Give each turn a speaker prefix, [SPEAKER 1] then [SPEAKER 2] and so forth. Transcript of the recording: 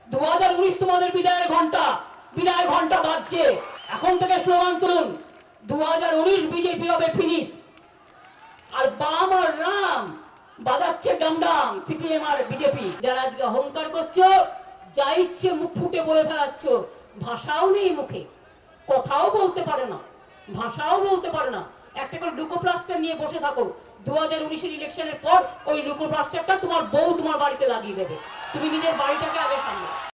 [SPEAKER 1] 2019 তোমাদের বিদায় ঘন্টা বাজছে। এখন থেকে স্লোগান তুলুন, 2019 বিজেপি হবে ফিনিশ। আর বাম আর রাম বাজাচ্ছে ডামডাম, সিপিএম আর বিজেপি। যারা আজকে অহংকার করছো, যা ইচ্ছে মুখ ফুটে বলে ফেলাচ্ছ, ভাষাও নেই মুখে, কথাও বলতে পারে না, ভাষাও বলতে পারে না। একটা করে লুকোপ্লাস্টার নিয়ে বসে থাকো। 2019 ইলেকশনের পর ওই লুকোপ্লাস্টারটা তোমার বউ তোমার বাড়িতে লাগিয়ে দেবে। তুমি নিজের বাড়িটাকে আগে সামলাও।